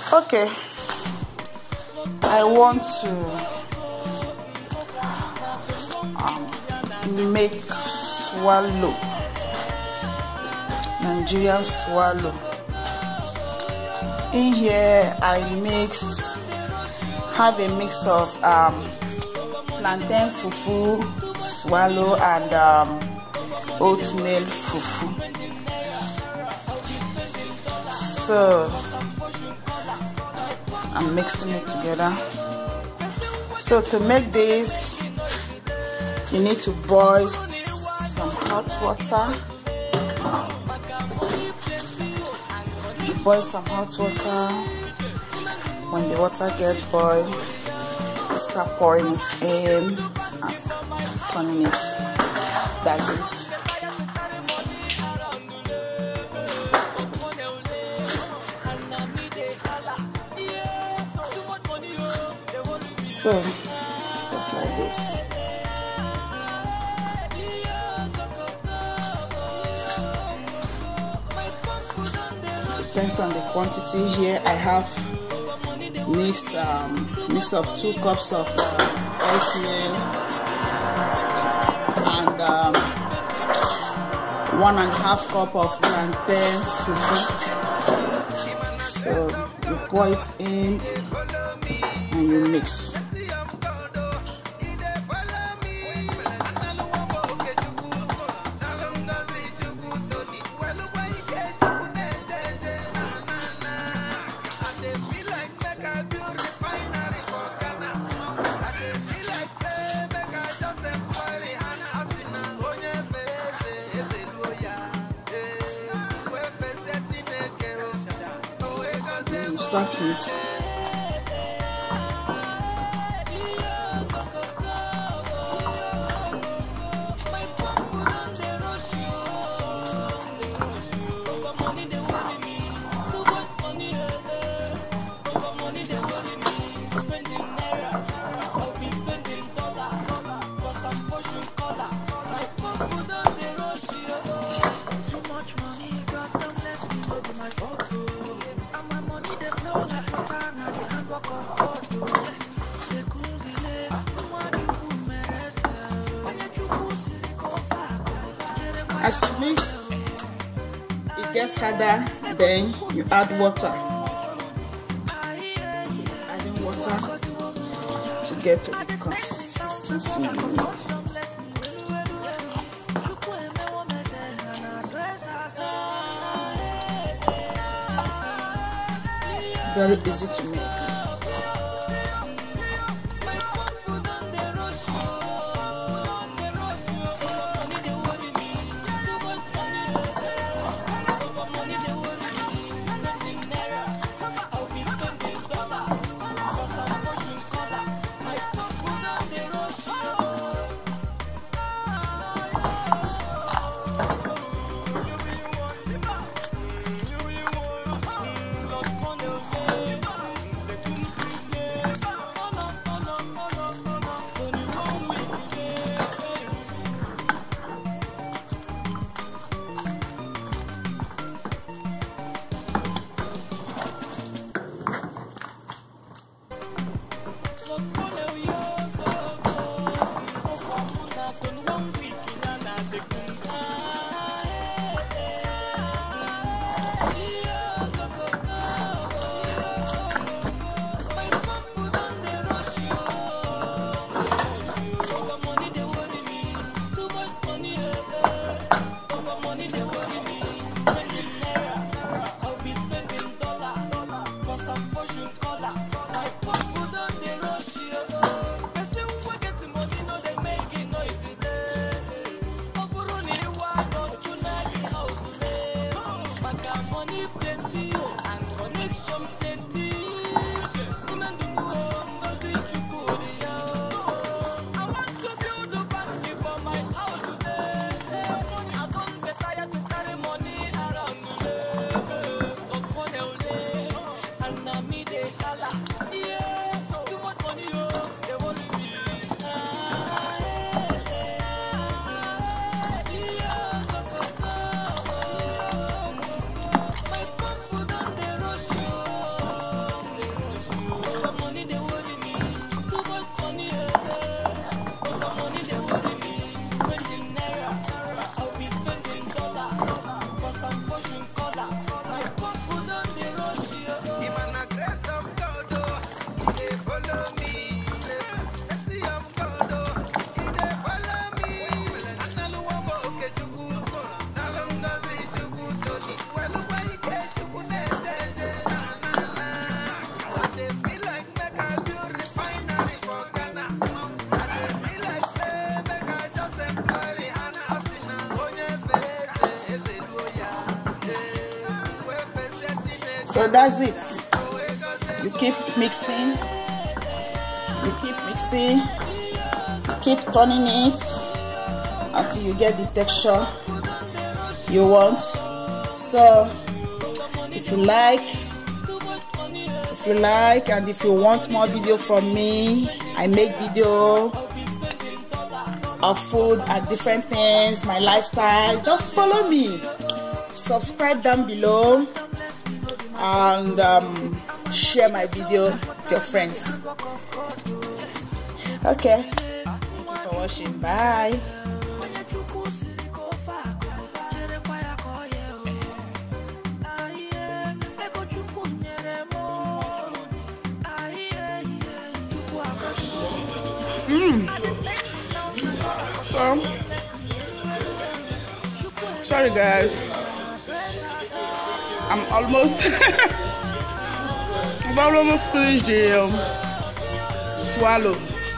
Okay, I want to make swallow, Nigerian swallow. In here I have a mix of plantain fufu, swallow, and oatmeal fufu. So I'm mixing it together. So to make this, you need to boil some hot water. You boil some hot water. When the water gets boiled, you start pouring it in and turning it. That's it. So, just like this. Depends on the quantity. Here I have mix of 2 cups of oatmeal and 1.5 cup of plantain fufu. So you pour it in and you mix. Start with as you mix, it gets harder, then you add water. Adding water to get to the consistency you need. Very easy to make. So that's it. You keep mixing, you keep turning it until you get the texture you want. So if you like and if you want more video from me, I make video of food and different things, my lifestyle. Just follow me, subscribe down below, and share my video with your friends. Okay, thank you for watching. Bye. So, sorry guys, I'm almost I've almost finished the swallow.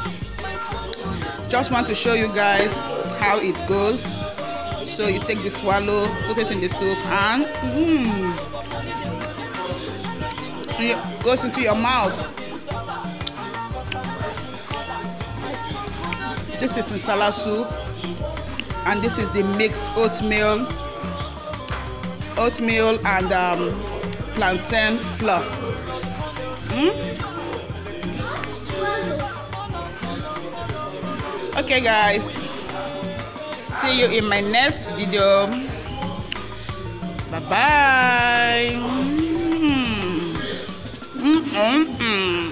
Just want to show you guys how it goes. So you take the swallow, put it in the soup, and it goes into your mouth. This is masala soup, and this is the mixed oatmeal and plantain flour. Okay guys, see you in my next video. Bye bye.